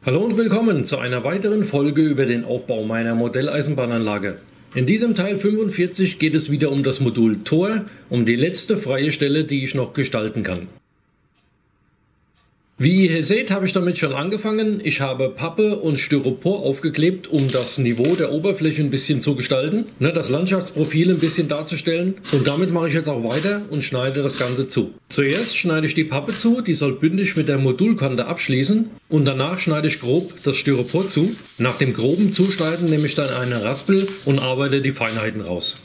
Hallo und willkommen zu einer weiteren Folge über den Aufbau meiner Modelleisenbahnanlage. In diesem Teil 45 geht es wieder um das Modul Tor, um die letzte freie Stelle, die ich noch gestalten kann. Wie ihr hier seht, habe ich damit schon angefangen. Ich habe Pappe und Styropor aufgeklebt, um das Niveau der Oberfläche ein bisschen zu gestalten, das Landschaftsprofil ein bisschen darzustellen. Und damit mache ich jetzt auch weiter und schneide das Ganze zu. Zuerst schneide ich die Pappe zu, die soll bündig mit der Modulkante abschließen. Und danach schneide ich grob das Styropor zu. Nach dem groben Zuschneiden nehme ich dann eine Raspel und arbeite die Feinheiten raus.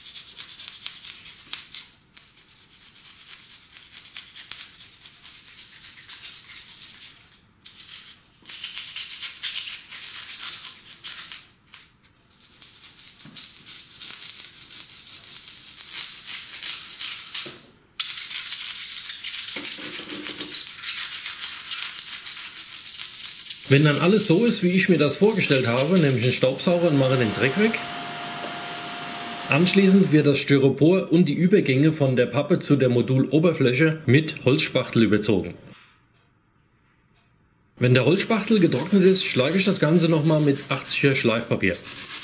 Wenn dann alles so ist, wie ich mir das vorgestellt habe, nehme ich einen Staubsauger und mache den Dreck weg. Anschließend wird das Styropor und die Übergänge von der Pappe zu der Moduloberfläche mit Holzspachtel überzogen. Wenn der Holzspachtel getrocknet ist, schlage ich das Ganze nochmal mit 80er Schleifpapier.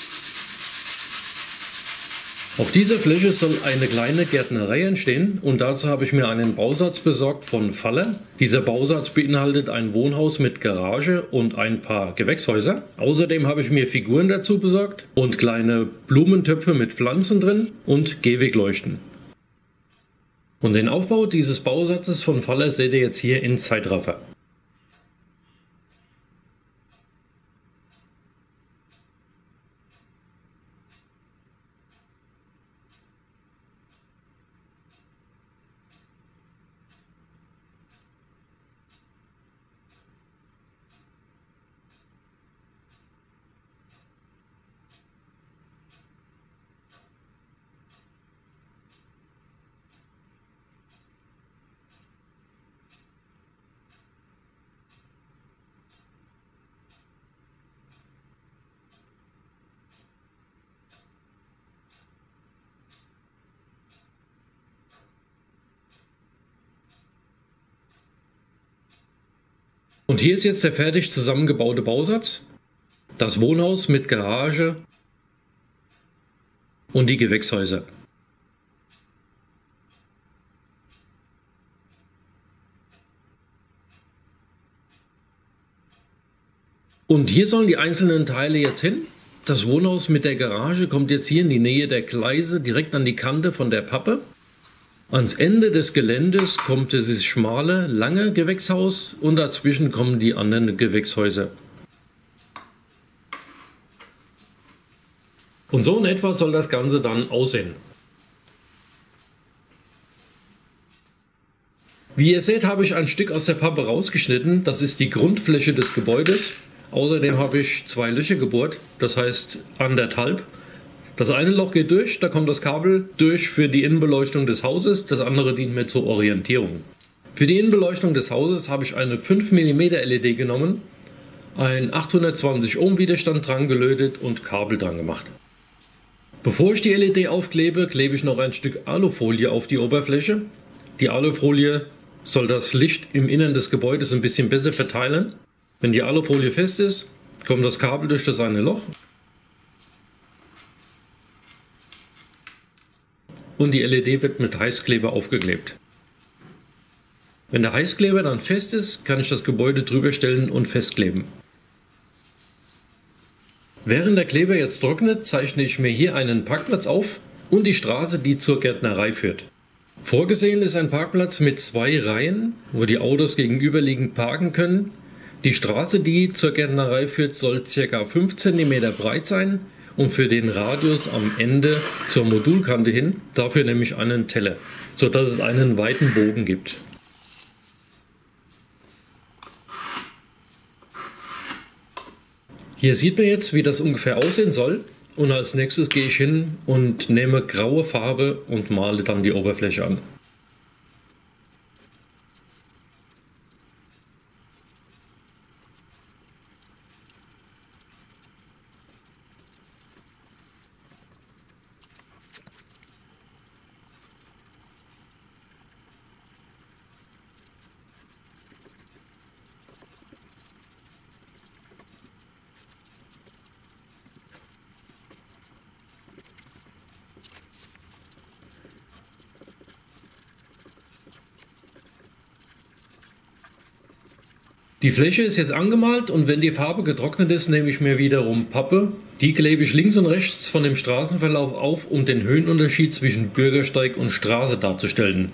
Auf dieser Fläche soll eine kleine Gärtnerei entstehen und dazu habe ich mir einen Bausatz besorgt von Faller. Dieser Bausatz beinhaltet ein Wohnhaus mit Garage und ein paar Gewächshäuser. Außerdem habe ich mir Figuren dazu besorgt und kleine Blumentöpfe mit Pflanzen drin und Gehwegleuchten. Und den Aufbau dieses Bausatzes von Faller seht ihr jetzt hier in Zeitraffer. Und hier ist jetzt der fertig zusammengebaute Bausatz, das Wohnhaus mit Garage und die Gewächshäuser. Und hier sollen die einzelnen Teile jetzt hin. Das Wohnhaus mit der Garage kommt jetzt hier in die Nähe der Gleise, direkt an die Kante von der Pappe. Ans Ende des Geländes kommt dieses schmale, lange Gewächshaus und dazwischen kommen die anderen Gewächshäuser. Und so in etwa soll das Ganze dann aussehen. Wie ihr seht, habe ich ein Stück aus der Pappe rausgeschnitten. Das ist die Grundfläche des Gebäudes. Außerdem habe ich 2 Löcher gebohrt, das heißt 1,5. Das eine Loch geht durch, da kommt das Kabel durch für die Innenbeleuchtung des Hauses, das andere dient mir zur Orientierung. Für die Innenbeleuchtung des Hauses habe ich eine 5 mm LED genommen, ein 820 Ohm Widerstand dran gelötet und Kabel dran gemacht. Bevor ich die LED aufklebe, klebe ich noch ein Stück Alufolie auf die Oberfläche. Die Alufolie soll das Licht im Innern des Gebäudes ein bisschen besser verteilen. Wenn die Alufolie fest ist, kommt das Kabel durch das eine Loch. Und die LED wird mit Heißkleber aufgeklebt. Wenn der Heißkleber dann fest ist, kann ich das Gebäude drüber stellen und festkleben. Während der Kleber jetzt trocknet, zeichne ich mir hier einen Parkplatz auf und die Straße, die zur Gärtnerei führt. Vorgesehen ist ein Parkplatz mit 2 Reihen, wo die Autos gegenüberliegend parken können. Die Straße, die zur Gärtnerei führt, soll ca. 5 cm breit sein. Und für den Radius am Ende zur Modulkante hin, dafür nehme ich einen Teller, sodass es einen weiten Bogen gibt. Hier sieht man jetzt, wie das ungefähr aussehen soll. Und als nächstes gehe ich hin und nehme graue Farbe und male dann die Oberfläche an. Die Fläche ist jetzt angemalt und wenn die Farbe getrocknet ist, nehme ich mir wiederum Pappe. Die klebe ich links und rechts von dem Straßenverlauf auf, um den Höhenunterschied zwischen Bürgersteig und Straße darzustellen.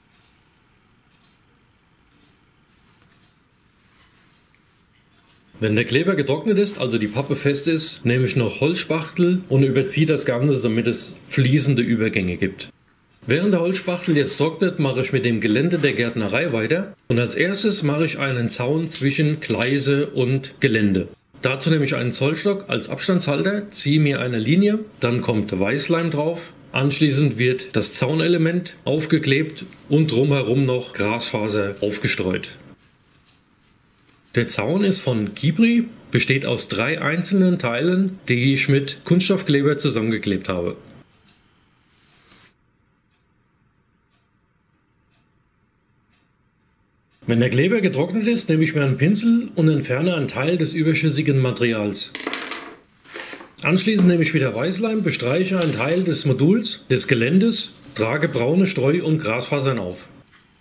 Wenn der Kleber getrocknet ist, also die Pappe fest ist, nehme ich noch Holzspachtel und überziehe das Ganze, damit es fließende Übergänge gibt. Während der Holzspachtel jetzt trocknet, mache ich mit dem Gelände der Gärtnerei weiter und als erstes mache ich einen Zaun zwischen Gleise und Gelände. Dazu nehme ich einen Zollstock als Abstandshalter, ziehe mir eine Linie, dann kommt Weißleim drauf, anschließend wird das Zaunelement aufgeklebt und drumherum noch Grasfaser aufgestreut. Der Zaun ist von Kibri, besteht aus 3 einzelnen Teilen, die ich mit Kunststoffkleber zusammengeklebt habe. Wenn der Kleber getrocknet ist, nehme ich mir einen Pinsel und entferne einen Teil des überschüssigen Materials. Anschließend nehme ich wieder Weißleim, bestreiche einen Teil des Moduls, des Geländes, trage braune Streu- und Grasfasern auf.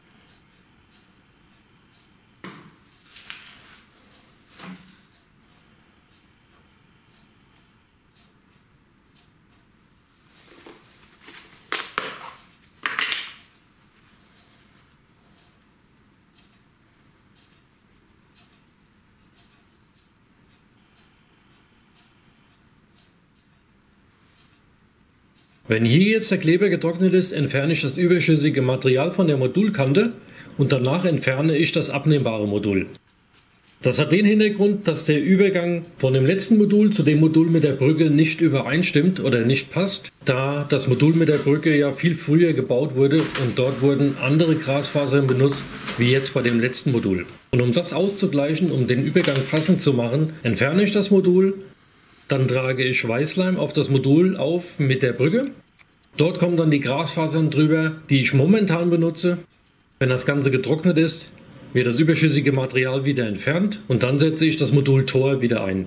Wenn hier jetzt der Kleber getrocknet ist, entferne ich das überschüssige Material von der Modulkante und danach entferne ich das abnehmbare Modul. Das hat den Hintergrund, dass der Übergang von dem letzten Modul zu dem Modul mit der Brücke nicht übereinstimmt oder nicht passt, da das Modul mit der Brücke ja viel früher gebaut wurde und dort wurden andere Grasfasern benutzt, wie jetzt bei dem letzten Modul. Und um das auszugleichen, um den Übergang passend zu machen, entferne ich das Modul. Dann trage ich Weißleim auf das Modul auf mit der Brücke. Dort kommen dann die Grasfasern drüber, die ich momentan benutze. Wenn das Ganze getrocknet ist, wird das überschüssige Material wieder entfernt und dann setze ich das Modul Tor wieder ein.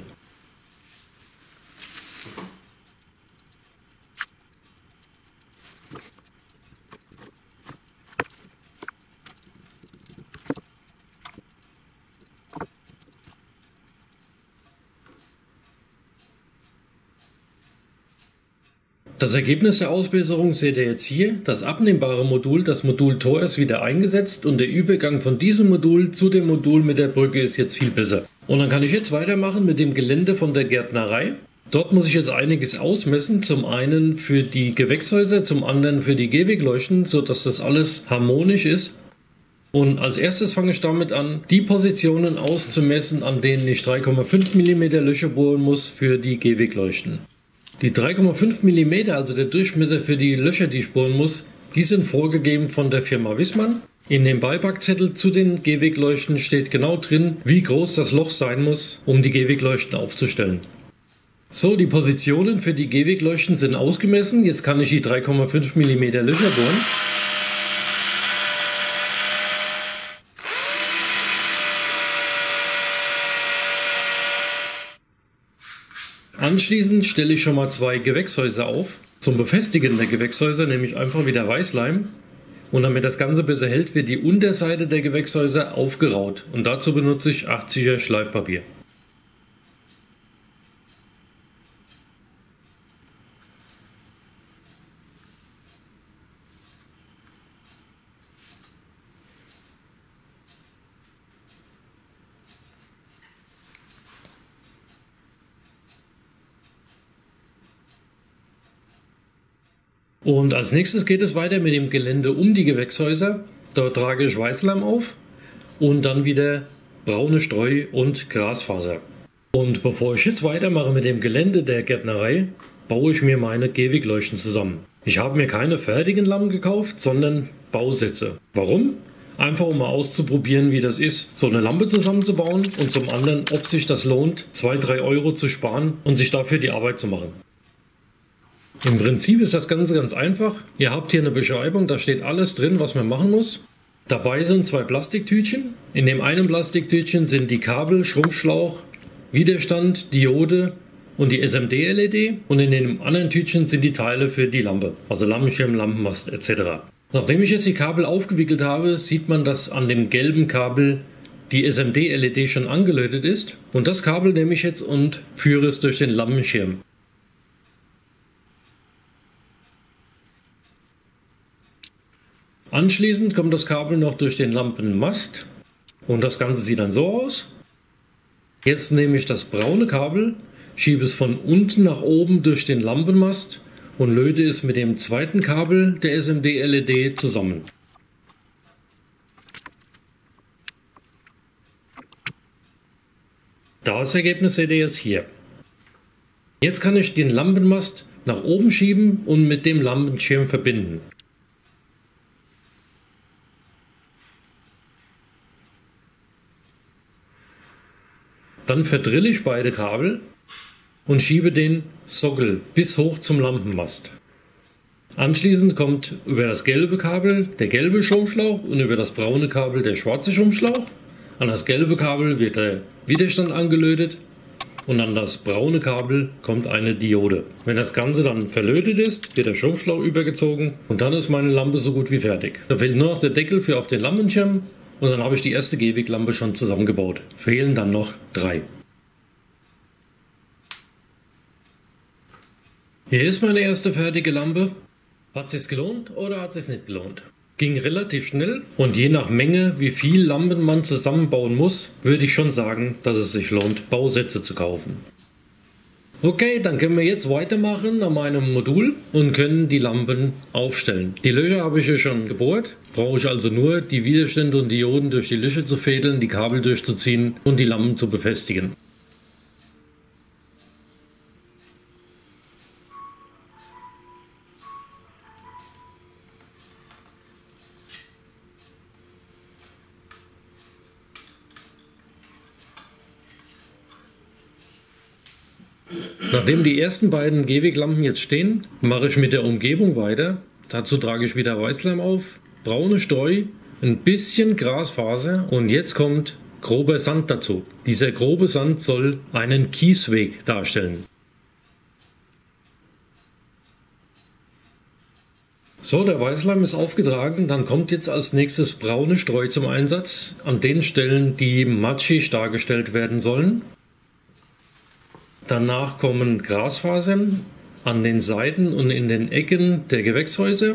Das Ergebnis der Ausbesserung seht ihr jetzt hier. Das abnehmbare Modul, das Modul Tor, ist wieder eingesetzt und der Übergang von diesem Modul zu dem Modul mit der Brücke ist jetzt viel besser. Und dann kann ich jetzt weitermachen mit dem Gelände von der Gärtnerei. Dort muss ich jetzt einiges ausmessen, zum einen für die Gewächshäuser, zum anderen für die Gehwegleuchten, sodass das alles harmonisch ist. Und als erstes fange ich damit an, die Positionen auszumessen, an denen ich 3,5 mm Löcher bohren muss für die Gehwegleuchten. Die 3,5 mm, also der Durchmesser für die Löcher, die ich bohren muss, die sind vorgegeben von der Firma Wissmann. In dem Beipackzettel zu den Gehwegleuchten steht genau drin, wie groß das Loch sein muss, um die Gehwegleuchten aufzustellen. So, die Positionen für die Gehwegleuchten sind ausgemessen. Jetzt kann ich die 3,5 mm Löcher bohren. Anschließend stelle ich schon mal 2 Gewächshäuser auf. Zum Befestigen der Gewächshäuser nehme ich einfach wieder Weißleim und damit das Ganze besser hält, wird die Unterseite der Gewächshäuser aufgeraut und dazu benutze ich 80er Schleifpapier. Und als nächstes geht es weiter mit dem Gelände um die Gewächshäuser. Dort trage ich Weißleim auf und dann wieder braune Streu und Grasfaser. Und bevor ich jetzt weitermache mit dem Gelände der Gärtnerei, baue ich mir meine Gehwegleuchten zusammen. Ich habe mir keine fertigen Lampen gekauft, sondern Bausätze. Warum? Einfach um mal auszuprobieren, wie das ist, so eine Lampe zusammenzubauen und zum anderen, ob sich das lohnt, 2-3 Euro zu sparen und sich dafür die Arbeit zu machen. Im Prinzip ist das Ganze ganz einfach. Ihr habt hier eine Beschreibung, da steht alles drin, was man machen muss. Dabei sind 2 Plastiktütchen. In dem einen Plastiktütchen sind die Kabel, Schrumpfschlauch, Widerstand, Diode und die SMD-LED. Und in dem anderen Tütchen sind die Teile für die Lampe, also Lampenschirm, Lampenmast etc. Nachdem ich jetzt die Kabel aufgewickelt habe, sieht man, dass an dem gelben Kabel die SMD-LED schon angelötet ist. Und das Kabel nehme ich jetzt und führe es durch den Lampenschirm. Anschließend kommt das Kabel noch durch den Lampenmast und das Ganze sieht dann so aus. Jetzt nehme ich das braune Kabel, schiebe es von unten nach oben durch den Lampenmast und löte es mit dem zweiten Kabel der SMD-LED zusammen. Das Ergebnis seht ihr jetzt hier. Jetzt kann ich den Lampenmast nach oben schieben und mit dem Lampenschirm verbinden. Dann verdrille ich beide Kabel und schiebe den Sockel bis hoch zum Lampenmast. Anschließend kommt über das gelbe Kabel der gelbe Stromschlauch und über das braune Kabel der schwarze Stromschlauch. An das gelbe Kabel wird der Widerstand angelötet und an das braune Kabel kommt eine Diode. Wenn das Ganze dann verlötet ist, wird der Stromschlauch übergezogen und dann ist meine Lampe so gut wie fertig. Da fehlt nur noch der Deckel für auf den Lampenschirm. Und dann habe ich die erste Gehweglampe schon zusammengebaut. Fehlen dann noch 3. Hier ist meine erste fertige Lampe. Hat es sich gelohnt oder hat es sich nicht gelohnt? Ging relativ schnell und je nach Menge, wie viel Lampen man zusammenbauen muss, würde ich schon sagen, dass es sich lohnt, Bausätze zu kaufen. Okay, dann können wir jetzt weitermachen an meinem Modul und können die Lampen aufstellen. Die Löcher habe ich ja schon gebohrt, brauche ich also nur die Widerstände und Dioden durch die Löcher zu fädeln, die Kabel durchzuziehen und die Lampen zu befestigen. Nachdem die ersten beiden Gehweglampen jetzt stehen, mache ich mit der Umgebung weiter. Dazu trage ich wieder Weißleim auf, braune Streu, ein bisschen Grasfaser und jetzt kommt grober Sand dazu. Dieser grobe Sand soll einen Kiesweg darstellen. So, der Weißleim ist aufgetragen, dann kommt jetzt als nächstes braune Streu zum Einsatz, an den Stellen, die matschig dargestellt werden sollen. Danach kommen Grasfasern an den Seiten und in den Ecken der Gewächshäuser.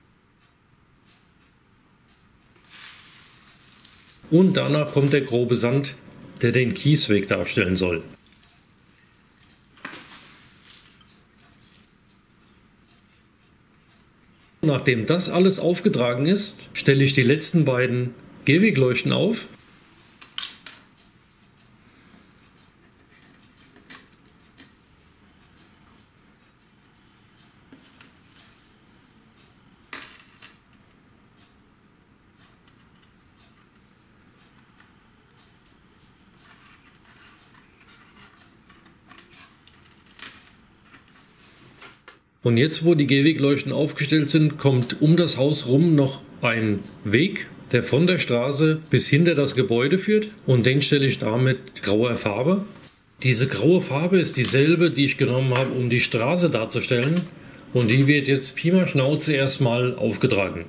Und danach kommt der grobe Sand, der den Kiesweg darstellen soll. Nachdem das alles aufgetragen ist, stelle ich die letzten beiden Gehwegleuchten auf. Und jetzt, wo die Gehwegleuchten aufgestellt sind, kommt um das Haus rum noch ein Weg, der von der Straße bis hinter das Gebäude führt. Und den stelle ich da mit grauer Farbe. Diese graue Farbe ist dieselbe, die ich genommen habe, um die Straße darzustellen. Und die wird jetzt Pi mal Schnauze erstmal aufgetragen.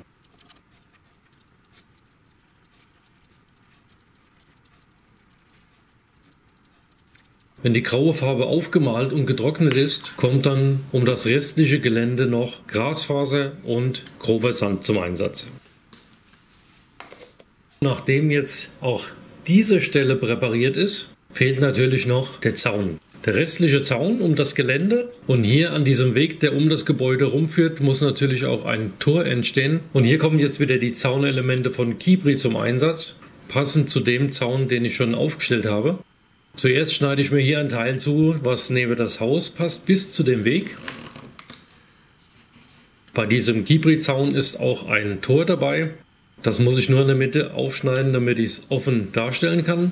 Wenn die graue Farbe aufgemalt und getrocknet ist, kommt dann um das restliche Gelände noch Grasfaser und grober Sand zum Einsatz. Nachdem jetzt auch diese Stelle präpariert ist, fehlt natürlich noch der Zaun. Der restliche Zaun um das Gelände und hier an diesem Weg, der um das Gebäude rumführt, muss natürlich auch ein Tor entstehen. Und hier kommen jetzt wieder die Zaunelemente von Kibri zum Einsatz, passend zu dem Zaun, den ich schon aufgestellt habe. Zuerst schneide ich mir hier ein Teil zu, was neben das Haus passt, bis zu dem Weg. Bei diesem Kibri-Zaun ist auch ein Tor dabei. Das muss ich nur in der Mitte aufschneiden, damit ich es offen darstellen kann.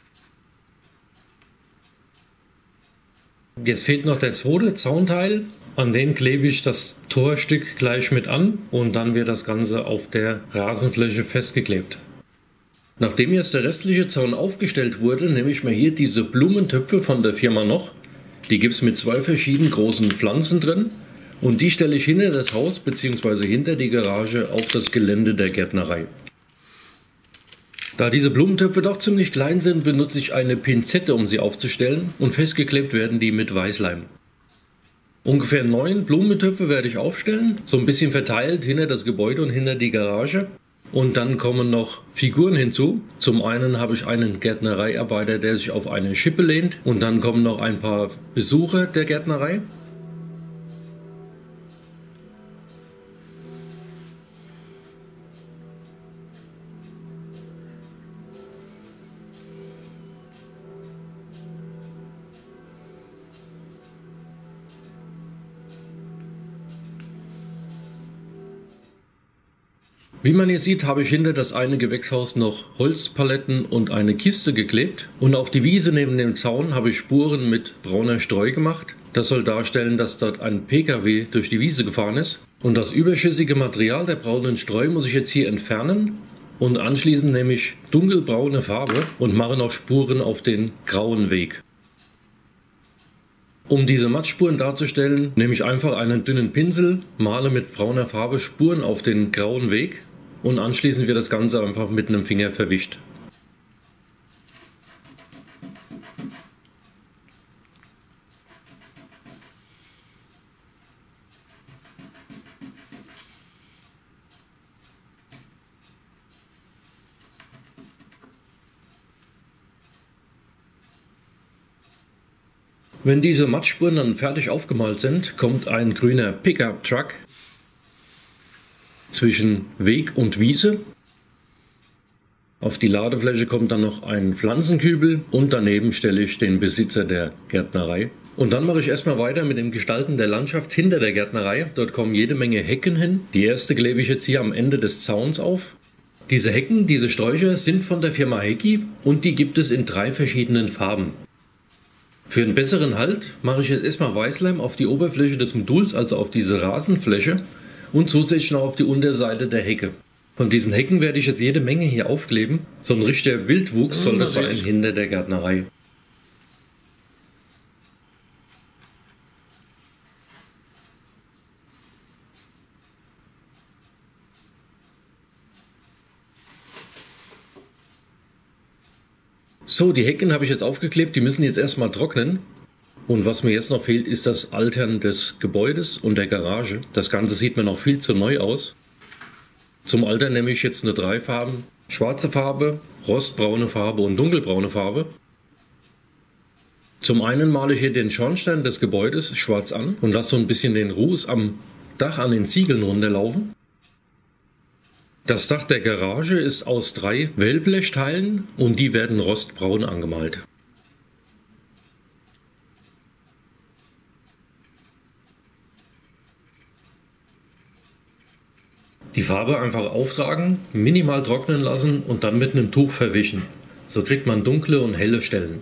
Jetzt fehlt noch der zweite Zaunteil. An den klebe ich das Torstück gleich mit an und dann wird das Ganze auf der Rasenfläche festgeklebt. Nachdem jetzt der restliche Zaun aufgestellt wurde, nehme ich mir hier diese Blumentöpfe von der Firma Noch. Die gibt es mit 2 verschiedenen großen Pflanzen drin und die stelle ich hinter das Haus bzw. hinter die Garage auf das Gelände der Gärtnerei. Da diese Blumentöpfe doch ziemlich klein sind, benutze ich eine Pinzette, um sie aufzustellen, und festgeklebt werden die mit Weißleim. Ungefähr 9 Blumentöpfe werde ich aufstellen, so ein bisschen verteilt hinter das Gebäude und hinter die Garage. Und dann kommen noch Figuren hinzu. Zum einen habe ich einen Gärtnereiarbeiter, der sich auf eine Schippe lehnt, und dann kommen noch ein paar Besucher der Gärtnerei. Wie man hier sieht, habe ich hinter das eine Gewächshaus noch Holzpaletten und eine Kiste geklebt, und auf die Wiese neben dem Zaun habe ich Spuren mit brauner Streu gemacht. Das soll darstellen, dass dort ein PKW durch die Wiese gefahren ist, und das überschüssige Material der braunen Streu muss ich jetzt hier entfernen und anschließend nehme ich dunkelbraune Farbe und mache noch Spuren auf den grauen Weg. Um diese Mattspuren darzustellen, nehme ich einfach einen dünnen Pinsel, male mit brauner Farbe Spuren auf den grauen Weg und anschließend wird das Ganze einfach mit einem Finger verwischt. Wenn diese Mattspuren dann fertig aufgemalt sind, kommt ein grüner Pickup-Truck zwischen Weg und Wiese. Auf die Ladefläche kommt dann noch ein Pflanzenkübel und daneben stelle ich den Besitzer der Gärtnerei. Und dann mache ich erstmal weiter mit dem Gestalten der Landschaft hinter der Gärtnerei. Dort kommen jede Menge Hecken hin. Die erste klebe ich jetzt hier am Ende des Zauns auf. Diese Hecken, diese Sträucher sind von der Firma Hecki und die gibt es in 3 verschiedenen Farben. Für einen besseren Halt mache ich jetzt erstmal Weißleim auf die Oberfläche des Moduls, also auf diese Rasenfläche, und zusätzlich noch auf die Unterseite der Hecke. Von diesen Hecken werde ich jetzt jede Menge hier aufkleben. So ein richtiger Wildwuchs soll das sein hinter der Gärtnerei. So, die Hecken habe ich jetzt aufgeklebt, die müssen jetzt erstmal trocknen. Und was mir jetzt noch fehlt, ist das Altern des Gebäudes und der Garage. Das Ganze sieht mir noch viel zu neu aus. Zum Altern nehme ich jetzt nur 3 Farben. Schwarze Farbe, rostbraune Farbe und dunkelbraune Farbe. Zum einen male ich hier den Schornstein des Gebäudes schwarz an und lasse so ein bisschen den Ruß am Dach an den Ziegeln runterlaufen. Das Dach der Garage ist aus 3 Wellblechteilen und die werden rostbraun angemalt. Die Farbe einfach auftragen, minimal trocknen lassen und dann mit einem Tuch verwischen. So kriegt man dunkle und helle Stellen.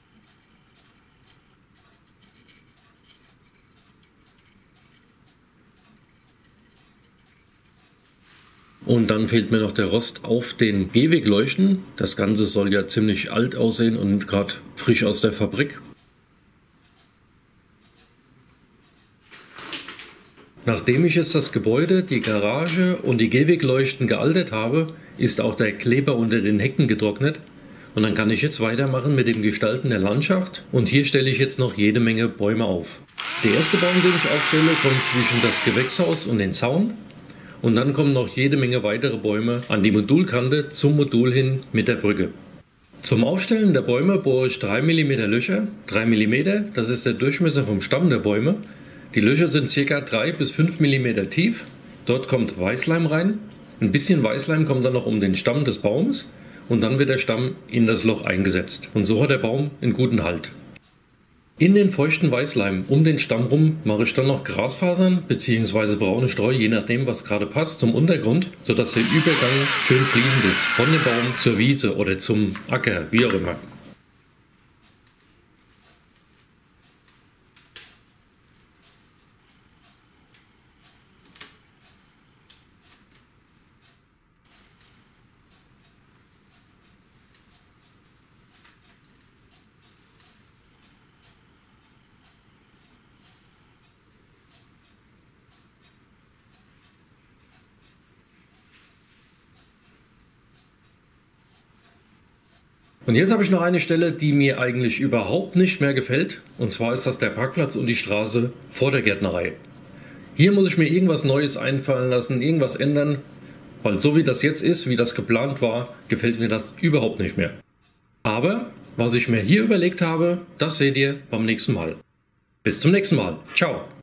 Und dann fehlt mir noch der Rost auf den Gehwegleuchten. Das Ganze soll ja ziemlich alt aussehen und gerade frisch aus der Fabrik. Nachdem ich jetzt das Gebäude, die Garage und die Gehwegleuchten gealtert habe, ist auch der Kleber unter den Hecken getrocknet. Und dann kann ich jetzt weitermachen mit dem Gestalten der Landschaft. Und hier stelle ich jetzt noch jede Menge Bäume auf. Der erste Baum, den ich aufstelle, kommt zwischen das Gewächshaus und den Zaun. Und dann kommen noch jede Menge weitere Bäume an die Modulkante zum Modul hin mit der Brücke. Zum Aufstellen der Bäume bohre ich 3 mm Löcher. 3 mm, das ist der Durchmesser vom Stamm der Bäume. Die Löcher sind ca. 3 bis 5 mm tief. Dort kommt Weißleim rein. Ein bisschen Weißleim kommt dann noch um den Stamm des Baumes und dann wird der Stamm in das Loch eingesetzt. Und so hat der Baum einen guten Halt. In den feuchten Weißleim um den Stamm rum mache ich dann noch Grasfasern bzw. braune Streu, je nachdem was gerade passt, zum Untergrund, sodass der Übergang schön fließend ist, von dem Baum zur Wiese oder zum Acker, wie auch immer. Und jetzt habe ich noch eine Stelle, die mir eigentlich überhaupt nicht mehr gefällt. Und zwar ist das der Parkplatz und die Straße vor der Gärtnerei. Hier muss ich mir irgendwas Neues einfallen lassen, irgendwas ändern. Weil so wie das jetzt ist, wie das geplant war, gefällt mir das überhaupt nicht mehr. Aber was ich mir hier überlegt habe, das seht ihr beim nächsten Mal. Bis zum nächsten Mal. Ciao.